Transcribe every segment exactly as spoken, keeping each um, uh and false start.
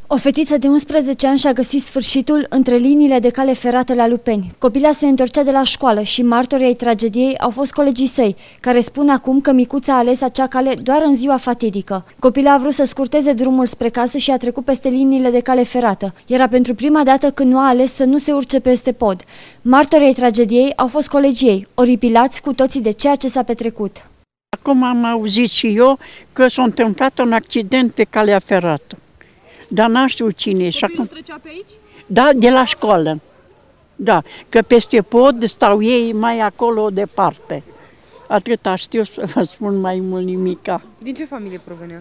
O fetiță de unsprezece ani și-a găsit sfârșitul între liniile de cale ferată la Lupeni. Copila se întorcea de la școală și martorii ai tragediei au fost colegii săi, care spun acum că micuța a ales acea cale doar în ziua fatidică. Copila a vrut să scurteze drumul spre casă și a trecut peste liniile de cale ferată. Era pentru prima dată când nu a ales să nu se urce peste pod. Martorii ai tragediei au fost colegii ei, oripilați cu toții de ceea ce s-a petrecut. Acum am auzit și eu că s-a întâmplat un accident pe calea ferată. Dar n-am știut cine e. Copilul trecea pe aici? Da, de la școală. Da, că peste pod stau ei mai acolo departe. Atâta știu să vă spun, mai mult nimica. Din ce familie provenea?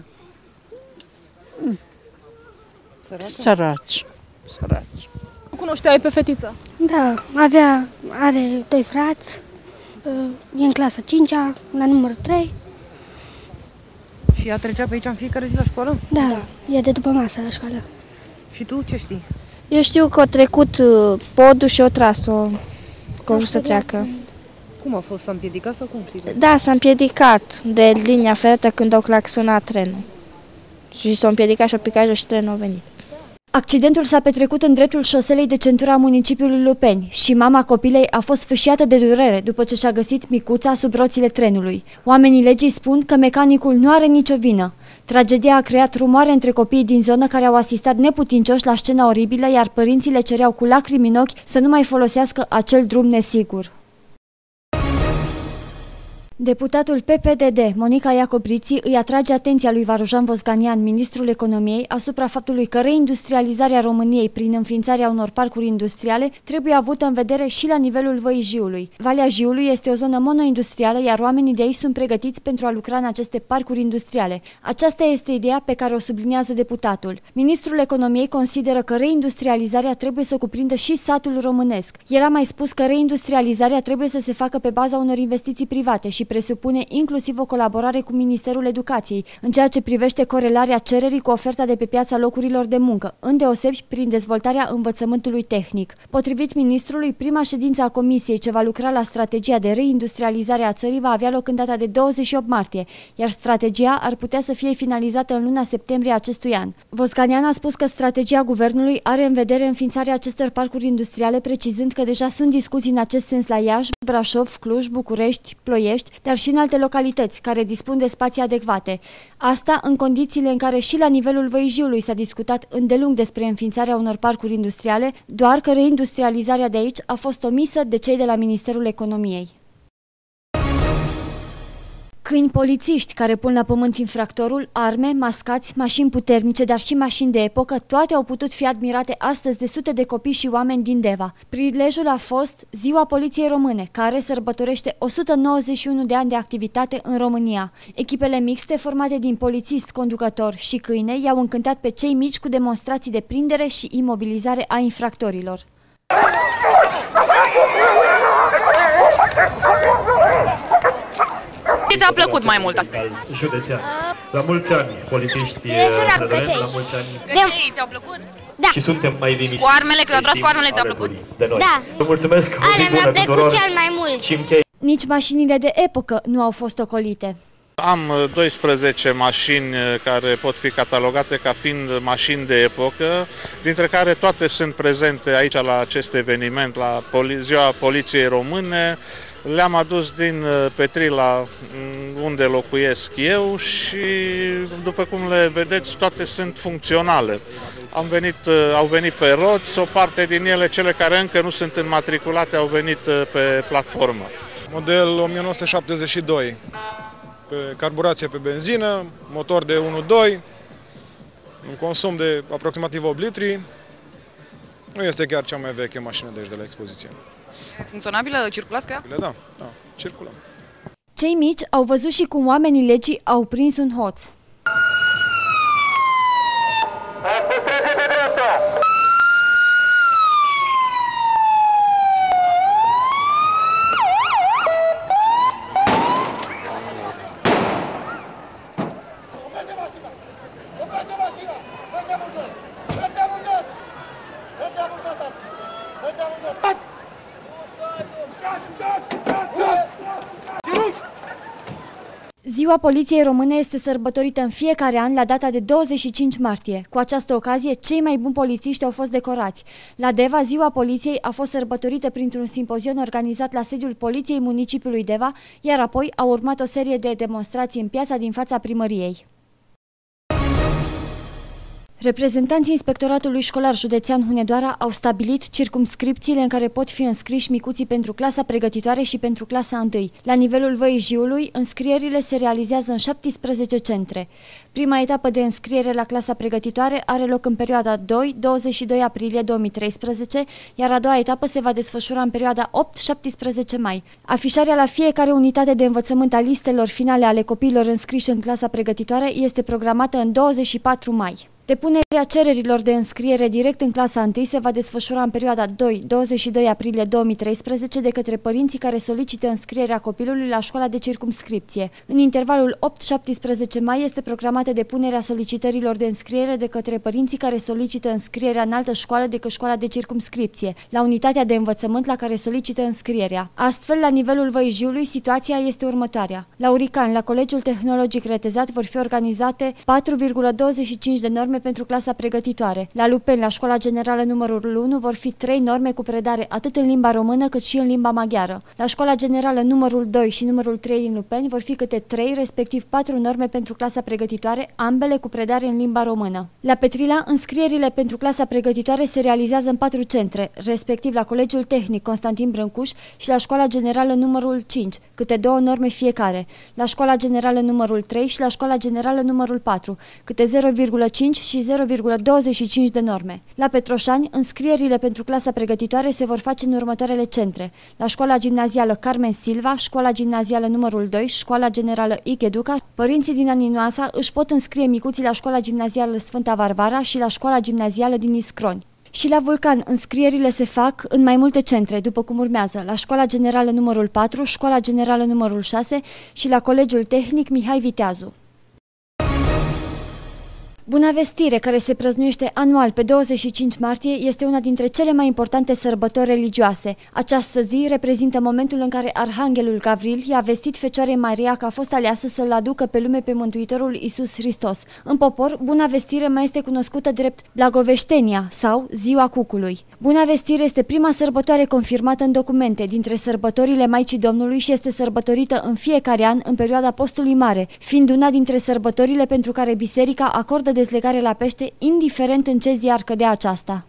Săraci? Săraci. Săraci. Cunoșteai pe fetița? Da, avea, are doi frați, e în clasa cincea, la numărul trei. Și ea trecea pe aici în fiecare zi la școală? Da, da, e de după masă la școală. Și tu ce știi? Eu știu că a trecut podul și a tras-o, că a vrut să treacă. Cum a fost? S-a împiedicat sau cum știi? Da, s-a împiedicat de linia ferată când au claxonat trenul. Și s-a împiedicat și a picat și trenul a venit. Accidentul s-a petrecut în dreptul șoselei de centură a municipiului Lupeni și mama copilei a fost sfâșiată de durere după ce și-a găsit micuța sub roțile trenului. Oamenii legii spun că mecanicul nu are nicio vină. Tragedia a creat rumoare între copiii din zonă care au asistat neputincioși la scena oribilă, iar părinții le cereau cu lacrimi în ochi să nu mai folosească acel drum nesigur. Deputatul P P D D, Monica Iacobriții, îi atrage atenția lui Varujan Vosganian, ministrul economiei, asupra faptului că reindustrializarea României prin înființarea unor parcuri industriale trebuie avută în vedere și la nivelul Văii Jiului. Valea Jiului este o zonă monoindustrială, iar oamenii de aici sunt pregătiți pentru a lucra în aceste parcuri industriale. Aceasta este ideea pe care o subliniază deputatul. Ministrul economiei consideră că reindustrializarea trebuie să cuprindă și satul românesc. El a mai spus că reindustrializarea trebuie să se facă pe baza unor investiții private și presupune inclusiv o colaborare cu Ministerul Educației, în ceea ce privește corelarea cererii cu oferta de pe piața locurilor de muncă, îndeosebi prin dezvoltarea învățământului tehnic. Potrivit ministrului, prima ședință a comisiei ce va lucra la strategia de reindustrializare a țării va avea loc în data de douăzeci și opt martie, iar strategia ar putea să fie finalizată în luna septembrie acestui an. Vosganian a spus că strategia guvernului are în vedere înființarea acestor parcuri industriale, precizând că deja sunt discuții în acest sens la Iași, Brașov, Cluj, București, Ploiești, dar și în alte localități care dispun de spații adecvate. Asta în condițiile în care și la nivelul Văii Jiului s-a discutat îndelung despre înființarea unor parcuri industriale, doar că reindustrializarea de aici a fost omisă de cei de la Ministerul Economiei. Câini polițiști care pun la pământ infractorul, arme, mascați, mașini puternice, dar și mașini de epocă, toate au putut fi admirate astăzi de sute de copii și oameni din Deva. Prilejul a fost Ziua Poliției Române, care sărbătorește o sută nouăzeci și unu de ani de activitate în România. Echipele mixte, formate din polițist, conducător și câine, i-au încântat pe cei mici cu demonstrații de prindere și imobilizare a infractorilor. Ce ți-a plăcut mai mult asta? Județean. La mulți ani, polițiști, la mulți ani. Căței ți-au plăcut? Da. Și suntem mai liniștiți. Cu armele, când au tras cu armele ți-au plăcut? De noi. Da. Vă mulțumesc, o zi bună tuturor. cel mai mult. Și închei. Nici mașinile de epocă nu au fost ocolite. Am doisprezece mașini care pot fi catalogate ca fiind mașini de epocă, dintre care toate sunt prezente aici la acest eveniment, la Ziua Poliției Române. Le-am adus din Petrila, unde locuiesc eu, și după cum le vedeți, toate sunt funcționale. Am venit, au venit pe roți, o parte din ele, cele care încă nu sunt înmatriculate, au venit pe platformă. Model o mie nouă sute șaptezeci și doi, pe carburație pe benzină, motor de unu doi, un consum de aproximativ opt litri. Nu este chiar cea mai veche mașină de aici de la expoziție. Funcționabilă? Circulați cu ea? Da, da, circulăm. Cei mici au văzut și cum oamenii legii au prins un hoț. Ziua Poliției Române este sărbătorită în fiecare an la data de douăzeci și cinci martie. Cu această ocazie, cei mai buni polițiști au fost decorați. La Deva, Ziua Poliției a fost sărbătorită printr-un simpozion organizat la sediul Poliției Municipiului Deva, iar apoi a urmat o serie de demonstrații în piața din fața primăriei. Reprezentanții Inspectoratului Școlar Județean Hunedoara au stabilit circumscripțiile în care pot fi înscriși micuții pentru clasa pregătitoare și pentru clasa întâi. La nivelul Văii Jiului, înscrierile se realizează în șaptesprezece centre. Prima etapă de înscriere la clasa pregătitoare are loc în perioada doi - douăzeci și doi aprilie două mii treisprezece, iar a doua etapă se va desfășura în perioada opt - șaptesprezece mai. Afișarea la fiecare unitate de învățământ a listelor finale ale copiilor înscriși în clasa pregătitoare este programată în douăzeci și patru mai. Depunerea cererilor de înscriere direct în clasa întâi se va desfășura în perioada doi - douăzeci și doi aprilie două mii treisprezece de către părinții care solicită înscrierea copilului la școala de circumscripție. În intervalul opt - șaptesprezece mai este programată depunerea solicitărilor de înscriere de către părinții care solicită înscrierea în altă școală decât școala de circumscripție, la unitatea de învățământ la care solicită înscrierea. Astfel, la nivelul Văii Jiului, situația este următoarea. La Urican, la Colegiul Tehnologic Retezat, vor fi organizate patru virgulă douăzeci și cinci de norme pentru clasa pregătitoare. La Lupeni, la Școala Generală numărul unu, vor fi trei norme cu predare atât în limba română cât și în limba maghiară. La Școala Generală numărul doi și numărul trei din Lupeni vor fi câte trei, respectiv patru norme pentru clasa pregătitoare, ambele cu predare în limba română. La Petrila, înscrierile pentru clasa pregătitoare se realizează în patru centre, respectiv la Colegiul Tehnic Constantin Brâncuș și la Școala Generală numărul cinci, câte două norme fiecare. La Școala Generală numărul trei și la Școala Generală numărul patru, câte zero virgulă cinci și zero virgulă douăzeci și cinci de norme. La Petroșani, înscrierile pentru clasa pregătitoare se vor face în următoarele centre: la Școala Gimnazială Carmen Silva, Școala Gimnazială numărul doi, Școala Generală Icheduca. Părinții din Aninoasa își pot înscrie micuții la Școala Gimnazială Sfânta Varvara și la Școala Gimnazială din Iscroni. Și la Vulcan, înscrierile se fac în mai multe centre, după cum urmează: la Școala Generală numărul patru, Școala Generală numărul șase și la Colegiul Tehnic Mihai Viteazu. Buna Vestire, care se prăznuiește anual pe douăzeci și cinci martie, este una dintre cele mai importante sărbători religioase. Această zi reprezintă momentul în care Arhanghelul Gavril i-a vestit Fecioarei Maria că a fost aleasă să-L aducă pe lume pe Mântuitorul Iisus Hristos. În popor, Buna Vestire mai este cunoscută drept Blagoveștenia sau Ziua Cucului. Buna Vestire este prima sărbătoare confirmată în documente dintre sărbătorile Maicii Domnului și este sărbătorită în fiecare an în perioada Postului Mare, fiind una dintre sărbătorile pentru care Biserica acordă dezlegare la pește, indiferent în ce zi ar cădea aceasta.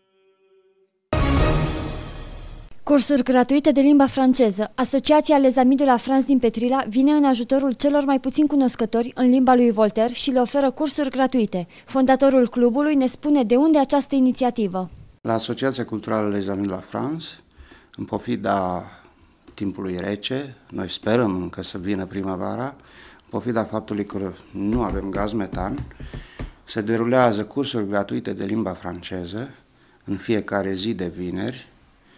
Cursuri gratuite de limba franceză. Asociația Les Amis de la France din Petrila vine în ajutorul celor mai puțin cunoscători în limba lui Voltaire și le oferă cursuri gratuite. Fondatorul clubului ne spune de unde această inițiativă. La Asociația Culturală Les Amis de la France, în pofida timpului rece, noi sperăm încă să vină primăvara, în pofida faptului că nu avem gaz metan, se derulează cursuri gratuite de limba franceză în fiecare zi de vineri.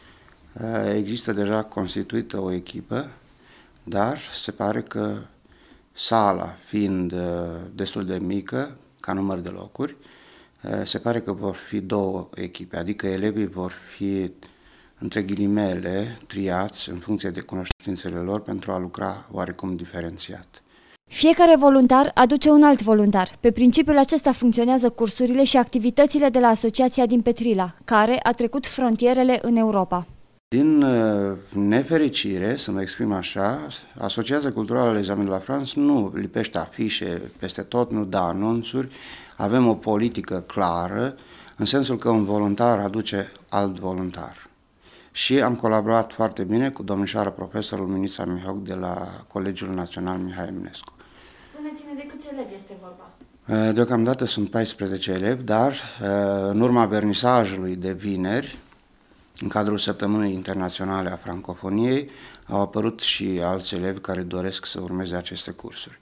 Există deja constituită o echipă, dar se pare că sala, fiind destul de mică, ca număr de locuri, se pare că vor fi două echipe, adică elevii vor fi, între ghilimele, triați în funcție de cunoștințele lor pentru a lucra oarecum diferențiat. Fiecare voluntar aduce un alt voluntar. Pe principiul acesta funcționează cursurile și activitățile de la Asociația din Petrila, care a trecut frontierele în Europa. Din nefericire, să mă exprim așa, Asociația Culturală Les Amis de la France nu lipește afișe peste tot, nu dă anunțuri. Avem o politică clară, în sensul că un voluntar aduce alt voluntar. Și am colaborat foarte bine cu domnișoara profesorul Minița Mihoc de la Colegiul Național Mihai Eminescu. Spuneți-ne de câți elevi este vorba? Deocamdată sunt paisprezece elevi, dar în urma vernisajului de vineri, în cadrul Săptămânii Internaționale a Francofoniei, au apărut și alți elevi care doresc să urmeze aceste cursuri.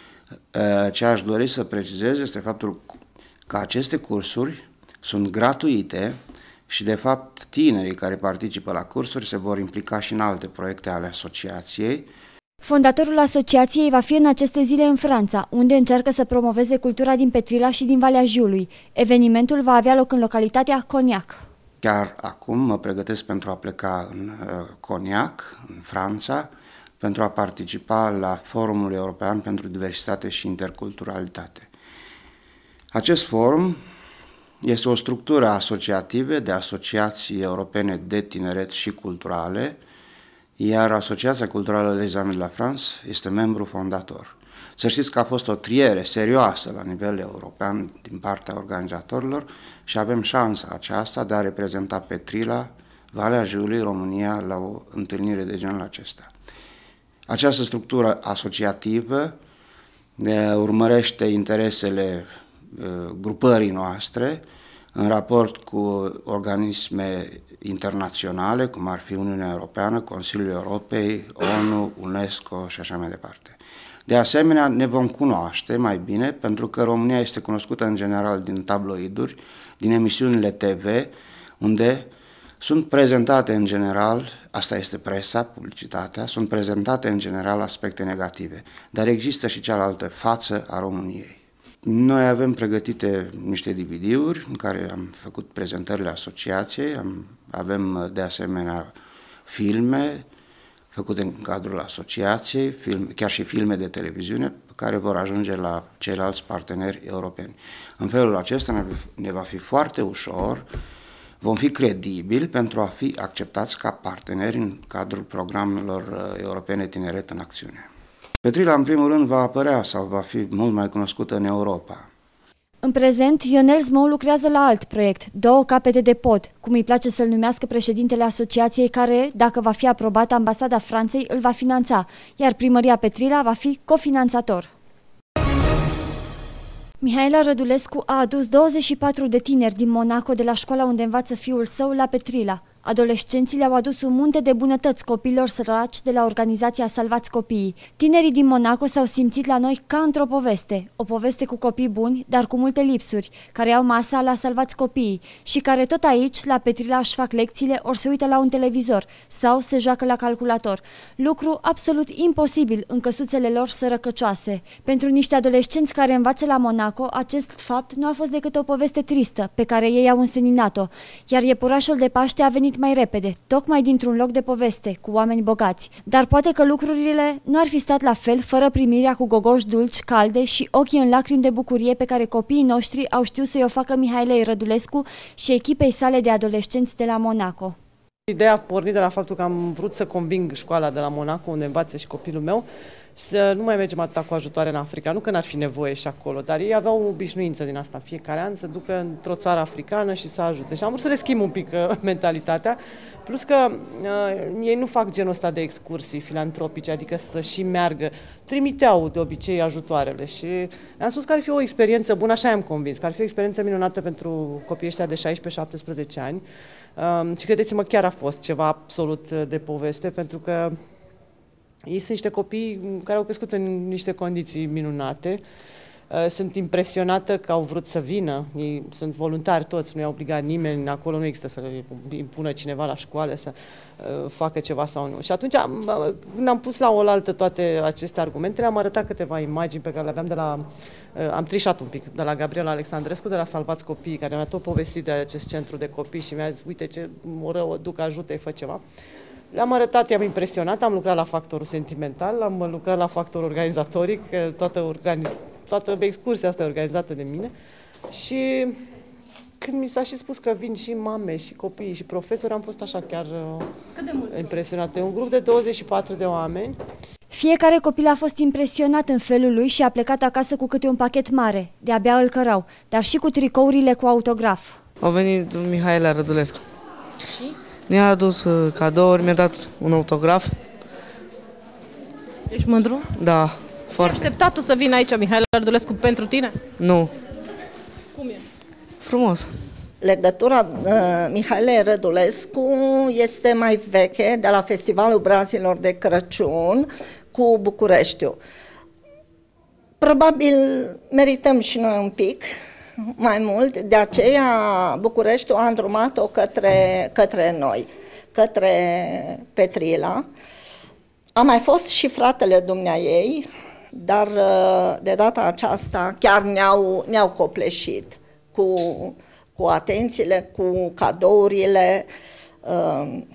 Ce aș dori să precizez este faptul că aceste cursuri sunt gratuite și, de fapt, tinerii care participă la cursuri se vor implica și în alte proiecte ale asociației. Fondatorul asociației va fi în aceste zile în Franța, unde încearcă să promoveze cultura din Petrila și din Valea Jiului. Evenimentul va avea loc în localitatea Cognac. Chiar acum mă pregătesc pentru a pleca în Cognac, în Franța, pentru a participa la Forumul European pentru Diversitate și Interculturalitate. Acest forum este o structură asociativă de asociații europene de tineret și culturale, iar Asociația Culturală Les Amis de la France este membru fondator. Să știți că a fost o triere serioasă la nivel european din partea organizatorilor și avem șansa aceasta de a reprezenta Petrila, Valea Jiului, România, la o întâlnire de genul acesta. Această structură asociativă urmărește interesele grupării noastre în raport cu organisme internaționale, cum ar fi Uniunea Europeană, Consiliul Europei, ONU, UNESCO și așa mai departe. De asemenea, ne vom cunoaște mai bine, pentru că România este cunoscută în general din tabloiduri, din emisiunile T V, unde sunt prezentate în general, asta este presa, publicitatea, sunt prezentate în general aspecte negative, dar există și cealaltă față a României. Noi avem pregătite niște D V D-uri în care am făcut prezentările asociației, am, avem de asemenea filme făcute în cadrul asociației, film, chiar și filme de televiziune care vor ajunge la ceilalți parteneri europeni. În felul acesta ne, ne va fi foarte ușor, vom fi credibili pentru a fi acceptați ca parteneri în cadrul programelor europene Tineret în Acțiune. Petrila, în primul rând, va apărea sau va fi mult mai cunoscută în Europa. În prezent, Ionel Zmou lucrează la alt proiect, Două capete de pod, cum îi place să-l numească președintele asociației care, dacă va fi aprobată, Ambasada Franței îl va finanța, iar Primăria Petrila va fi cofinanțator. Mihaela Rădulescu a adus douăzeci și patru de tineri din Monaco de la școala unde învață fiul său la Petrila. Adolescenții le-au adus un munte de bunătăți copiilor săraci de la organizația Salvați Copiii. Tinerii din Monaco s-au simțit la noi ca într-o poveste, o poveste cu copii buni, dar cu multe lipsuri, care au masa la Salvați Copiii și care tot aici, la Petrila, își fac lecțiile ori se uită la un televizor sau se joacă la calculator. Lucru absolut imposibil în căsuțele lor sărăcăcioase. Pentru niște adolescenți care învață la Monaco, acest fapt nu a fost decât o poveste tristă pe care ei au înseninat-o, iar iepurașul de Paște a venit mai repede, tocmai dintr-un loc de poveste, cu oameni bogați. Dar poate că lucrurile nu ar fi stat la fel fără primirea cu gogoși dulci, calde și ochii în lacrimi de bucurie pe care copiii noștri au știut să-i o facă Mihaelei Rădulescu și echipei sale de adolescenți de la Monaco. Ideea a pornit de la faptul că am vrut să conving școala de la Monaco, unde învață și copilul meu, să nu mai mergem atâta cu ajutoare în Africa. Nu că n-ar fi nevoie și acolo, dar ei aveau o obișnuință din asta fiecare an să ducă într-o țară africană și să ajute. Și am vrut să le schimb un pic uh, mentalitatea, plus că uh, ei nu fac genul ăsta de excursii filantropice, adică să și meargă. Trimiteau de obicei ajutoarele și am spus că ar fi o experiență bună, așa am convins, că ar fi o experiență minunată pentru copiii ăștia de șaisprezece șaptesprezece ani. Uh, și credeți-mă, chiar a fost ceva absolut de poveste, pentru că ei sunt niște copii care au crescut în niște condiții minunate. Sunt impresionată că au vrut să vină. Ei sunt voluntari toți, nu i-a obligat nimeni, acolo nu există să impună cineva la școală să facă ceva sau nu. Și atunci, când am pus la oaltă toate aceste argumente, le-am arătat câteva imagini pe care le aveam de la... Am trișat un pic, de la Gabriela Alexandrescu, de la Salvați Copiii, care mi-a tot povestit de acest centru de copii și mi-a zis, uite ce rău o duc, ajută-i, fă ceva. Le-am arătat, i-am impresionat, am lucrat la factorul sentimental, am lucrat la factorul organizatoric, toată, organi toată excursia asta e organizată de mine și când mi s-a și spus că vin și mame și copii și profesori, am fost așa chiar impresionată. E un grup de douăzeci și patru de oameni. Fiecare copil a fost impresionat în felul lui și a plecat acasă cu câte un pachet mare, de-abia îl cărau, dar și cu tricourile cu autograf. Au venit Mihaela Rădulescu. Și? Ne-a adus cadouri, mi-a dat un autograf. Ești mândru? Da, foarte. Ai așteptat tu să vină aici, Mihaela Rădulescu, pentru tine? Nu. Cum e? Frumos. Legătura uh, Mihaelei Rădulescu este mai veche, de la Festivalul Brazilor de Crăciun cu Bucureștiul. Probabil merităm și noi un pic mai mult, de aceea Bucureștiul a îndrumat-o către, către noi, către Petrila. A mai fost și fratele dumneaei, dar de data aceasta chiar ne-au ne-au copleșit cu, cu atențiile, cu cadourile.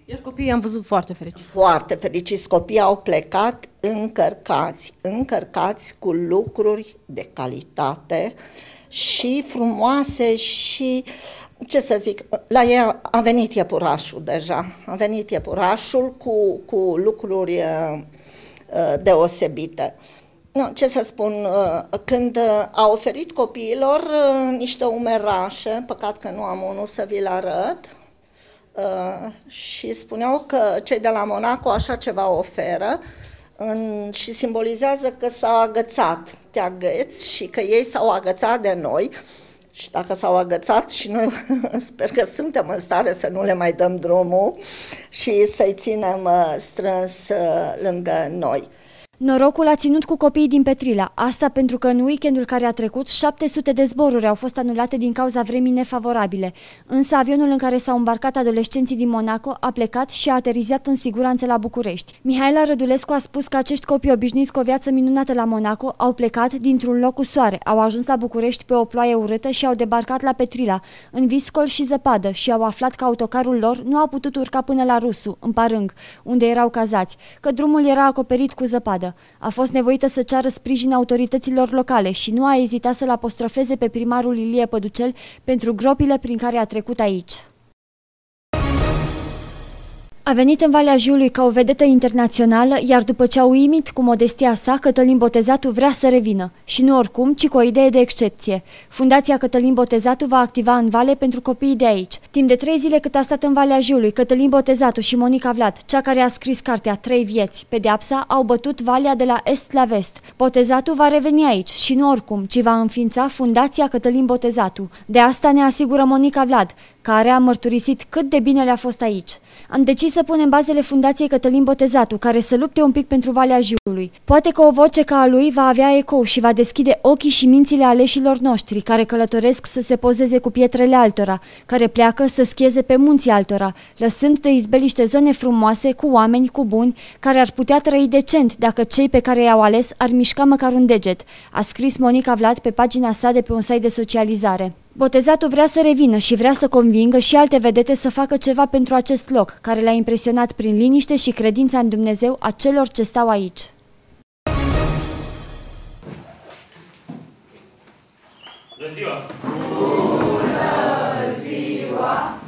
Iar copiii am văzut foarte fericiți. Foarte fericiți. Copiii au plecat încărcați, încărcați cu lucruri de calitate și frumoase și, ce să zic, la ei a venit iepurașul deja. A venit iepurașul cu, cu lucruri uh, uh, deosebite. No, ce să spun, uh, când uh, a oferit copiilor uh, niște umerașe, păcat că nu am unul să vi-l arăt, Uh, și spuneau că cei de la Monaco așa ceva oferă în, și simbolizează că s-a agățat, te agăți și că ei s-au agățat de noi și dacă s-au agățat și noi sper că suntem în stare să nu le mai dăm drumul și să-i ținem uh, strâns uh, lângă noi. Norocul a ținut cu copiii din Petrila, asta pentru că în weekendul care a trecut, șapte sute de zboruri au fost anulate din cauza vremii nefavorabile. Însă avionul în care s-au îmbarcat adolescenții din Monaco a plecat și a aterizat în siguranță la București. Mihaela Rădulescu a spus că acești copii obișnuiți cu o viață minunată la Monaco au plecat dintr-un loc cu soare, au ajuns la București pe o ploaie urâtă și au debarcat la Petrila, în viscol și zăpadă, și au aflat că autocarul lor nu a putut urca până la Rusu, în Parâng, unde erau cazați, că drumul era acoperit cu zăpadă. A fost nevoită să ceară sprijin autorităților locale și nu a ezitat să-l apostrofeze pe primarul Ilie Păducel pentru gropile prin care a trecut aici. A venit în Valea Jiului ca o vedetă internațională, iar după ce a uimit cu modestia sa, Cătălin Botezatu vrea să revină. Și nu oricum, ci cu o idee de excepție. Fundația Cătălin Botezatu va activa în Vale pentru copiii de aici. Timp de trei zile cât a stat în Valea Jiului, Cătălin Botezatu și Monica Vlad, cea care a scris cartea Trei vieți, pedeapsa, au bătut Valea de la est la vest. Botezatu va reveni aici și nu oricum, ci va înființa Fundația Cătălin Botezatu. De asta ne asigură Monica Vlad, care a mărturisit cât de bine le-a fost aici. Am decis să punem bazele Fundației Cătălin Botezatu, care să lupte un pic pentru Valea Jiului. Poate că o voce ca a lui va avea ecou și va deschide ochii și mințile aleșilor noștri, care călătoresc să se pozeze cu pietrele altora, care pleacă să schieze pe munții altora, lăsând de izbeliște zone frumoase, cu oameni, cu buni, care ar putea trăi decent dacă cei pe care i-au ales ar mișca măcar un deget, a scris Monica Vlad pe pagina sa de pe un site de socializare. Botezatu vrea să revină și vrea să convingă și alte vedete să facă ceva pentru acest loc, care le-a impresionat prin liniște și credința în Dumnezeu a celor ce stau aici. Bună ziua! Bună ziua!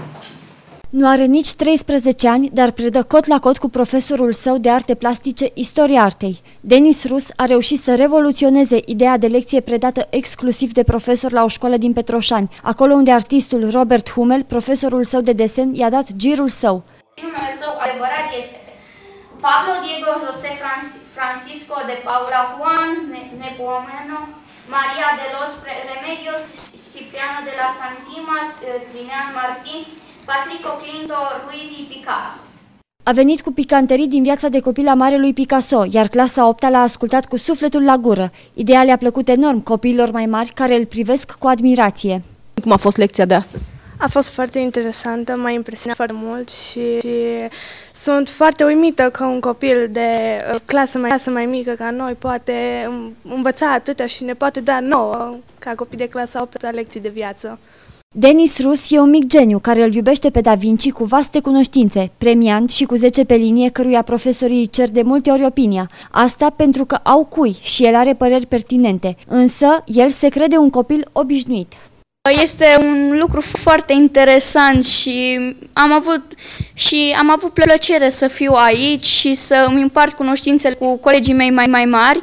Nu are nici treisprezece ani, dar predă cot la cot cu profesorul său de arte plastice Istoria artei. Denis Rus a reușit să revoluționeze ideea de lecție predată exclusiv de profesor la o școală din Petroșani, acolo unde artistul Robert Hummel, profesorul său de desen, i-a dat girul său. Numele său adevărat este Pablo Diego José Francisco de Paula Juan Nepomuceno María de los Remedios Cipriano de la Santima Trinean Martin Patrico Clinto Ruiz Picasso. A venit cu picanterii din viața de copil a marelui Picasso, iar clasa a opta l-a ascultat cu sufletul la gură. Ideea le-a plăcut enorm copiilor mai mari, care îl privesc cu admirație. Cum a fost lecția de astăzi? A fost foarte interesantă, m-a impresionat foarte mult și, și sunt foarte uimită că un copil de uh, clasă, mai, clasă mai mică ca noi poate învăța atâtea și ne poate da nouă, ca copii de clasa a opta, lecții de viață. Denis Rus e un mic geniu care îl iubește pe Da Vinci cu vaste cunoștințe, premiant și cu zece pe linie, căruia profesorii îi cer de multe ori opinia. Asta pentru că au cui și el are păreri pertinente, însă el se crede un copil obișnuit. Este un lucru foarte interesant și am avut, și am avut plăcere să fiu aici și să îmi împart cunoștințele cu colegii mei mai, mai mari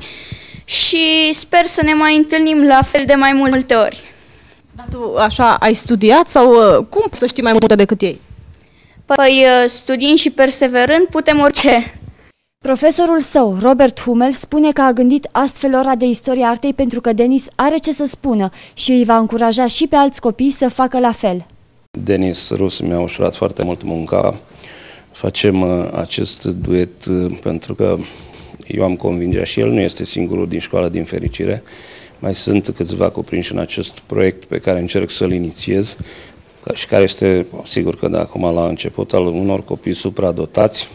și sper să ne mai întâlnim la fel de mai multe ori. Dar tu așa ai studiat sau cum să știi mai multe decât ei? Păi studiind și perseverând putem orice. Profesorul său, Robert Hummel, spune că a gândit astfel ora de istoria artei pentru că Denis are ce să spună și îi va încuraja și pe alți copii să facă la fel. Denis Rus mi-a ușurat foarte mult munca. Facem acest duet pentru că eu am convingerea și el nu este singurul din școală, din fericire. Mai sunt câțiva cuprinși în acest proiect pe care încerc să-l inițiez și care este, sigur că de acum la început, al unor copii supradotați.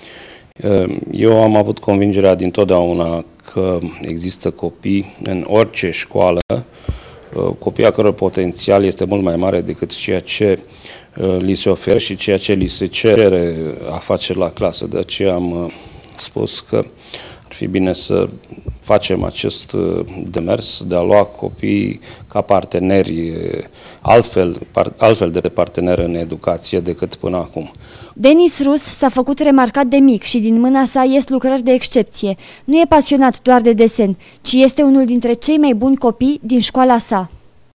Eu am avut convingerea dintotdeauna că există copii în orice școală, copii a căror potențial este mult mai mare decât ceea ce li se oferă și ceea ce li se cere a face la clasă. De aceea am spus că ar fi bine să facem acest demers de a lua copiii ca parteneri, altfel, altfel de parteneri în educație decât până acum. Denis Rus s-a făcut remarcat de mic și din mâna sa ies lucrări de excepție. Nu e pasionat doar de desen, ci este unul dintre cei mai buni copii din școala sa.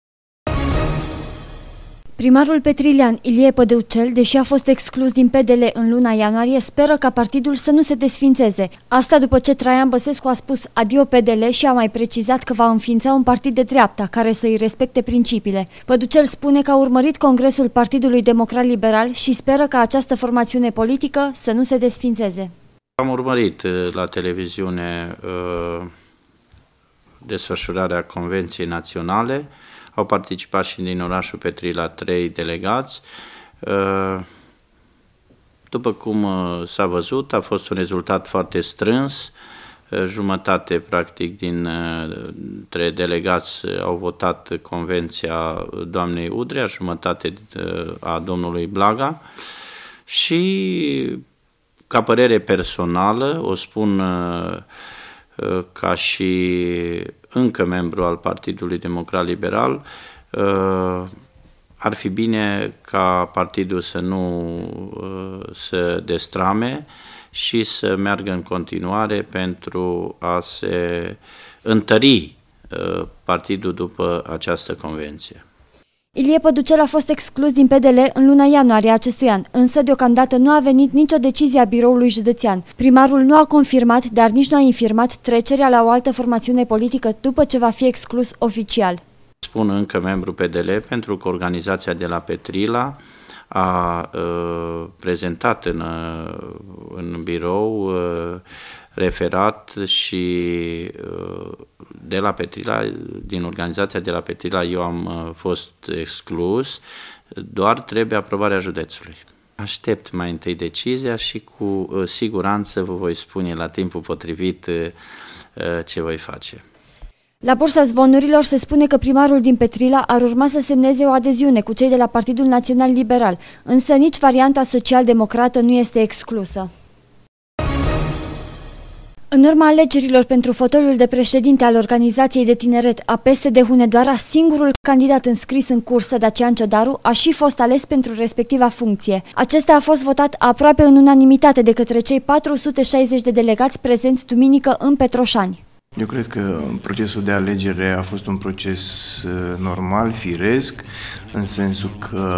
Primarul petrilean Ilie Pădeucel, deși a fost exclus din P D L în luna ianuarie, speră ca partidul să nu se desfințeze. Asta după ce Traian Băsescu a spus adio P D L și a mai precizat că va înființa un partid de dreapta, care să îi respecte principiile. Păducel spune că a urmărit congresul Partidului Democrat Liberal și speră ca această formațiune politică să nu se desfințeze. Am urmărit la televiziune uh, desfășurarea Convenției Naționale. Au participat și din orașul Petrila trei delegați. După cum s-a văzut, a fost un rezultat foarte strâns. Jumătate, practic, dintre delegați au votat convenția doamnei Udrea, jumătate a domnului Blaga. Și, ca părere personală, o spun ca și încă membru al Partidului Democrat Liberal, ar fi bine ca partidul să nu se destrame și să meargă în continuare pentru a se întări partidul după această convenție. Ilie Păducel a fost exclus din P D L în luna ianuarie acestui an, însă deocamdată nu a venit nicio decizie a biroului județean. Primarul nu a confirmat, dar nici nu a infirmat trecerea la o altă formațiune politică după ce va fi exclus oficial. Spun încă membru P D L pentru că organizația de la Petrila a uh, prezentat în, uh, în birou uh, referat și uh, de la Petrila, din organizația de la Petrila eu am uh, fost exclus, doar trebuie aprobarea județului. Aștept mai întâi decizia și cu uh, siguranță vă voi spune la timpul potrivit uh, ce voi face. La Bursa Zvonurilor se spune că primarul din Petrila ar urma să semneze o adeziune cu cei de la Partidul Național Liberal, însă nici varianta social-democrată nu este exclusă. În urma alegerilor pentru fotoliul de președinte al organizației de tineret a P S D Hunedoara, singurul candidat înscris în cursă, Dacian Ciodaru, a și fost ales pentru respectiva funcție. Acesta a fost votat aproape în unanimitate de către cei patru sute șaizeci de delegați prezenți duminică în Petroșani. Eu cred că procesul de alegere a fost un proces normal, firesc, în sensul că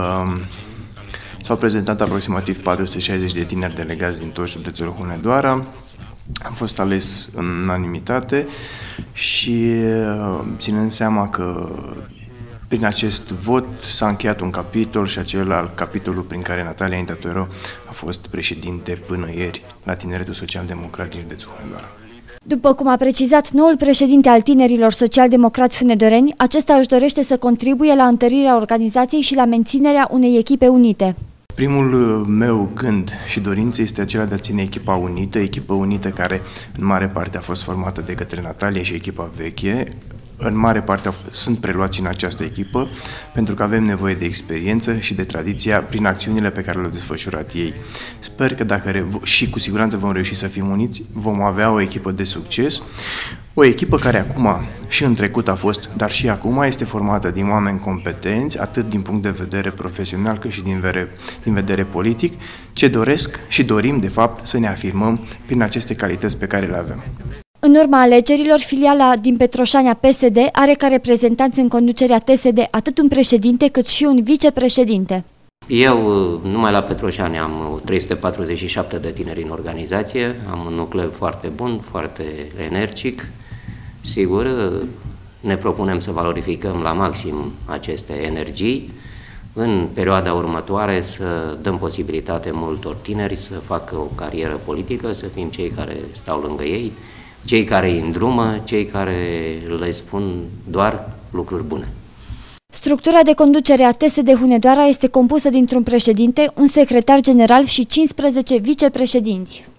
s-au prezentat aproximativ patru sute șaizeci de tineri delegați din tot județul Hunedoara. Am fost ales în unanimitate și ținând seama că prin acest vot s-a încheiat un capitol și acela capitolul prin care Natalia Intatuero a fost președinte până ieri la Tineretul Social-Democrat din județul Hunedoara. După cum a precizat noul președinte al tinerilor social-democrați hunedoreni, acesta își dorește să contribuie la întărirea organizației și la menținerea unei echipe unite. Primul meu gând și dorință este acela de a ține echipa unită, echipă unită care în mare parte a fost formată de către Natalia și echipa veche. În mare parte sunt preluați în această echipă pentru că avem nevoie de experiență și de tradiția prin acțiunile pe care le-au desfășurat ei. Sper că dacă și cu siguranță vom reuși să fim uniți, vom avea o echipă de succes, o echipă care acum și în trecut a fost, dar și acum este formată din oameni competenți, atât din punct de vedere profesional cât și din vedere, din vedere politic, ce doresc și dorim de fapt să ne afirmăm prin aceste calități pe care le avem. În urma alegerilor, filiala din Petroșani a P S D are ca reprezentanți în conducerea T S D atât un președinte cât și un vicepreședinte. Eu, numai la Petroșani, am trei sute patruzeci și șapte de tineri în organizație, am un nucleu foarte bun, foarte energic. Sigur, ne propunem să valorificăm la maxim aceste energii. În perioada următoare să dăm posibilitate multor tineri să facă o carieră politică, să fim cei care stau lângă ei, cei care îi îndrumă, cei care le spun doar lucruri bune. Structura de conducere a T S D Hunedoara este compusă dintr-un președinte, un secretar general și cincisprezece vicepreședinți.